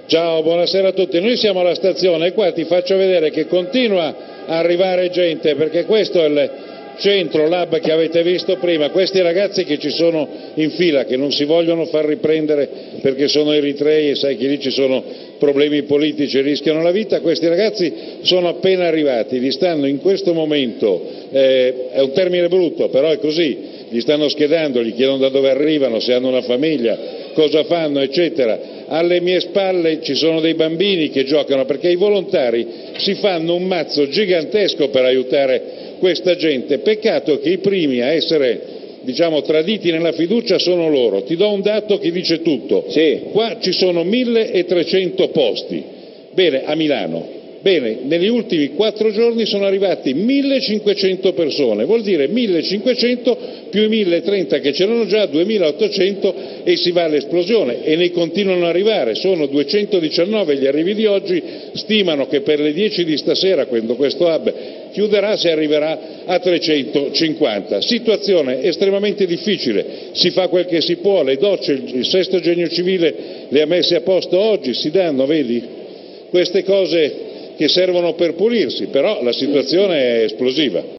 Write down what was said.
Ciao, buonasera a tutti. Noi siamo alla stazione e qua ti faccio vedere che continua a arrivare gente, perché questo è il centro lab che avete visto prima. Questi ragazzi che ci sono in fila, che non si vogliono far riprendere perché sono eritrei e sai che lì ci sono problemi politici e rischiano la vita, questi ragazzi sono appena arrivati, li stanno in questo momento, è un termine brutto però è così, gli stanno schedando, gli chiedono da dove arrivano, se hanno una famiglia, cosa fanno eccetera. Alle mie spalle ci sono dei bambini che giocano, perché i volontari si fanno un mazzo gigantesco per aiutare questa gente. Peccato che i primi a essere, diciamo, traditi nella fiducia sono loro. Ti do un dato che dice tutto. Sì. Qua ci sono 1300 posti. Bene, a Milano. Bene, negli ultimi 4 giorni sono arrivati 1500 persone, vuol dire 1500 più i 1030 che c'erano già, 2800 e si va all'esplosione e ne continuano ad arrivare, sono 219 gli arrivi di oggi, stimano che per le 10 di stasera, quando questo hub chiuderà, si arriverà a 350. Situazione estremamente difficile, si fa quel che si può, le docce, il sesto genio civile le ha messe a posto oggi, si danno, vedi, queste cose che servono per pulirsi, però la situazione è esplosiva.